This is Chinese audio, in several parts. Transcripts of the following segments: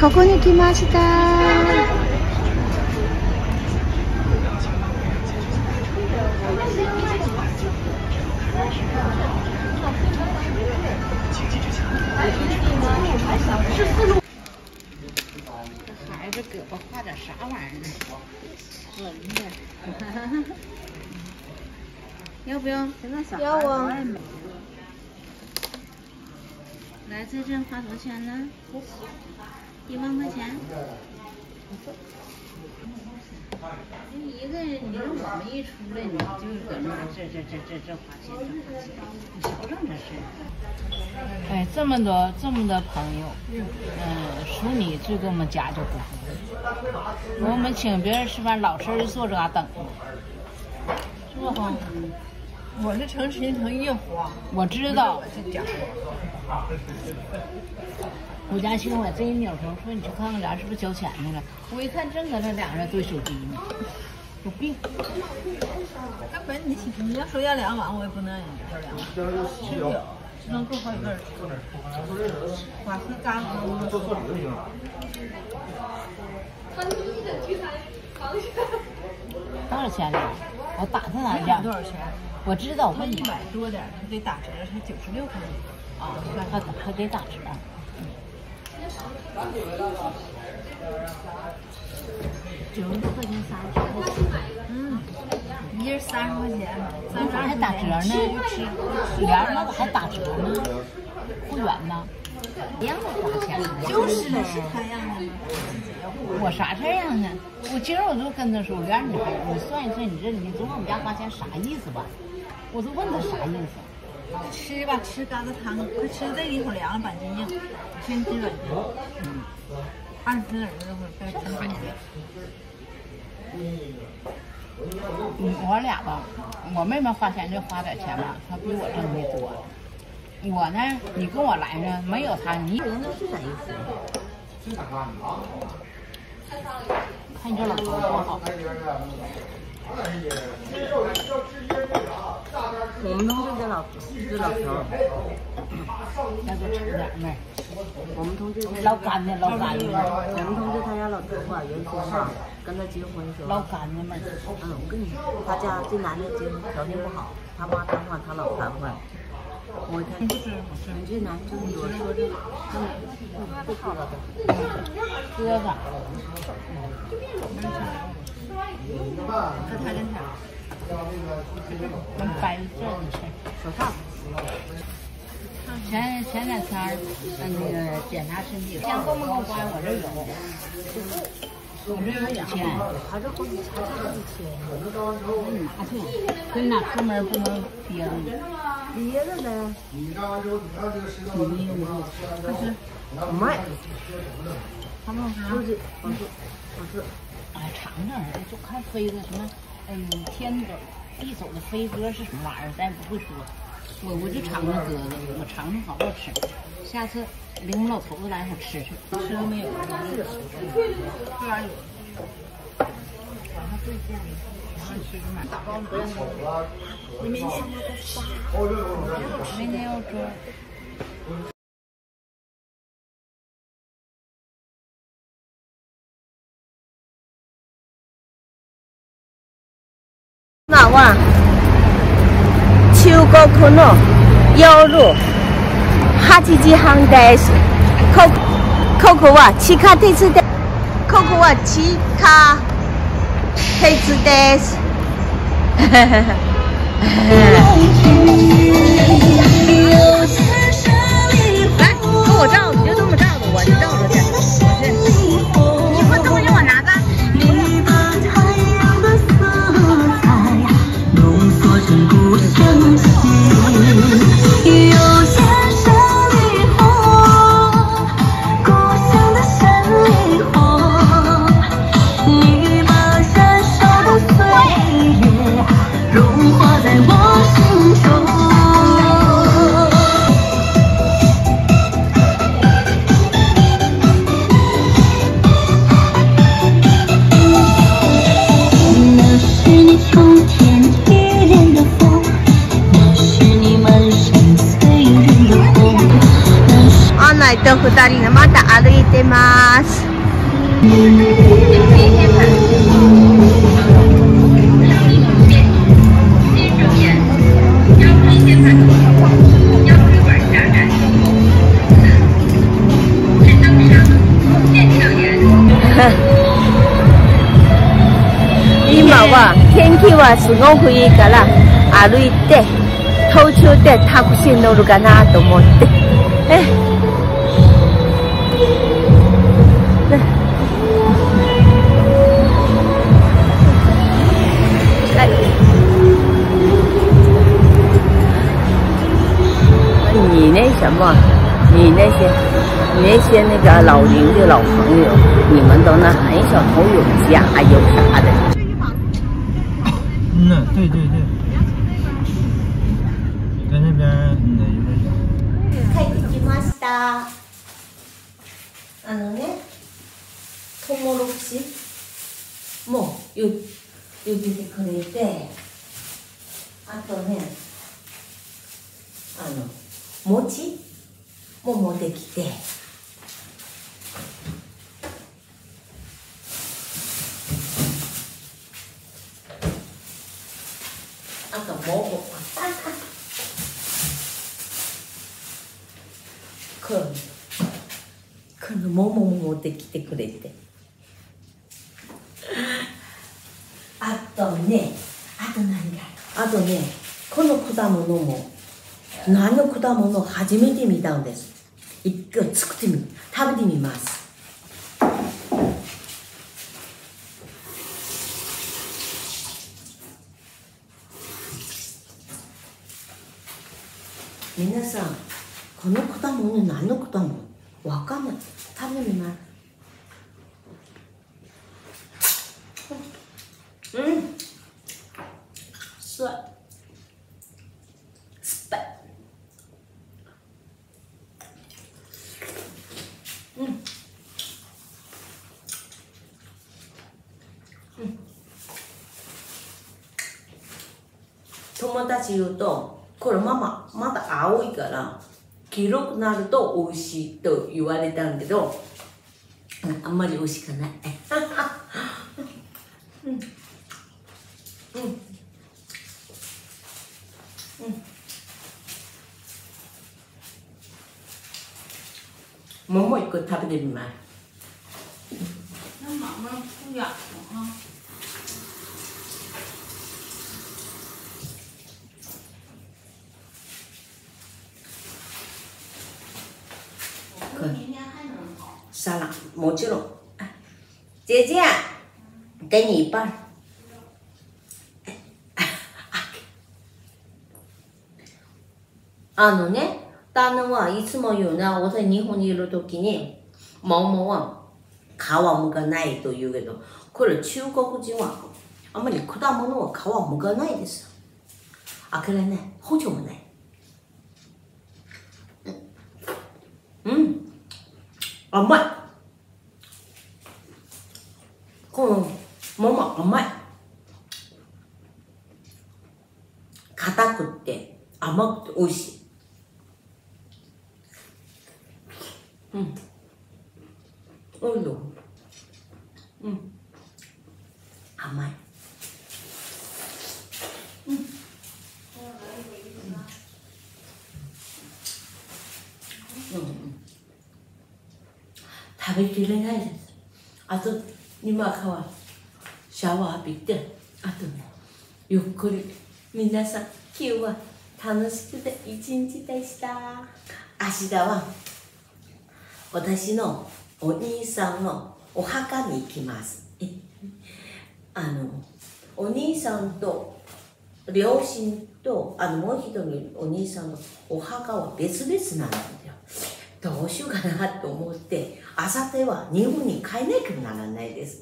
ここに来ました。这孩子胳膊画点啥玩意儿？纹的。要不要？要啊。来，在这花多少钱呢？1万块钱。一个人，你说我们一出来，你就搁那这花钱，你瞧整这事。哎，这么多朋友，属你最给我们家就不服。我们请别人吃饭，老实坐这嘎等着，是不哈？ 我是成心诚意花， 我知道。 我是假。 我家亲我这一扭头说：“你去看看俩是不是交钱去了？”我一看，正搁那俩人对手机呢，有病！ 那本你要说要2万，我也不能让你这2万，吃不了，只能够好几个人吃。花是干的。 多少钱呢？我打他哪去？ 多少钱？ 我知道，我问你 100多点，他得打折，才96块钱。 啊，还得打折。90多块钱30块钱， 一人30块钱，30 咋还打折呢？连那还打折呢？会员呢？一样的花钱。 就是他样的吗？ 我啥事样呢？我今儿我就跟他说，我让你算一算，你总往我们家花钱啥意思吧？我就问他啥意思。 吃吧，吃疙瘩汤，快吃这一口凉了，板筋硬，先吃软筋。20个人这会该吃饭去。 我俩吧，我妹妹花钱就花点钱吧，她比我挣的多。我呢，你跟我来呢，没有她，你人家是啥意思？看你这老头多好。 我们同志这老头再给我盛点妹。 我们同志老干的，老干的。 我们同志他家老头啊，原先啊跟他结婚的时候， 老干的妹。 我跟你说，他家这男的结婚条件不好，他妈瘫痪，他老瘫痪。我一看，你这男的这么多，说这不好了都。 哥哥。 这太真巧。 跟掰这的事， 说啥？ 前2天那个检查身体，钱够不够花？我这有，我这有5000， 还是好几千。 你拿去，跟哪出门不能憋着你？ 憋着呢。 你不卖。 好不好吃？ 好吃。 哎，尝尝，就看飞的什么，天走地走的飞鸽是什么玩意儿，咱也不会说。我就尝尝鸽子，我尝尝好不好吃。下次领我老头子来，我吃吃。吃了没有？ 这玩意有。晚上最近，吃就买大包子。你明天要做。 那哇，秋高可乐，腰肉，哈吉吉杭的，Coco wa chika tetsu de，Coco wa chika tetsu de。 来，给我照，你就这么照着，我就照着去。你不东西我拿着。 故乡情，有些胜利火，故乡的胜利火，你把燃烧的岁月融化在我心中。 と2人がまた歩いてます。今は天気はすごくいいから歩いて途中でタクシー乗るかなと思って。你那什么，你那些那个老龄的老朋友，你们都那很小头有家有啥的。 对对对，在那边帰ってきました。トウモロコシも茹でてくれて、あとね、餅も持ってきて、あともこの桃も持ってきてくれて、あとね、この果物も何の果物を初めて見たんです。一回食べてみます。皆さん、この果物何の果物わかんない。食べてみます。酸っぱい。友達言うと、これまだ青いから黄色くなると美味しいと言われたんだけど、あんまり美味しくない。桃一個食べてみます。沙拉もちろん。姐姐，给你一半。旦那はいつも言うな、私日本にいるときに、桃は皮むかないと言うけど、これ中国人はあんまり果物は皮むかないです。あ、これね、包丁もない。甘い。この桃甘い。硬くって甘くて美味しい。おいしい。甘い。食べきれないです。あと今からシャワー浴びて、あとね、ゆっくり。皆さん、今日は楽しくて一日でした。明日は私のお兄さんのお墓に行きます。お兄さんと両親ともう一人お兄さんのお墓は別々なんだよ。どうしようかなと思って、あさっては日本に帰らなきゃならないです。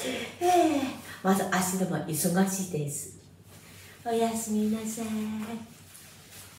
まず明日も忙しいです。おやすみなさい。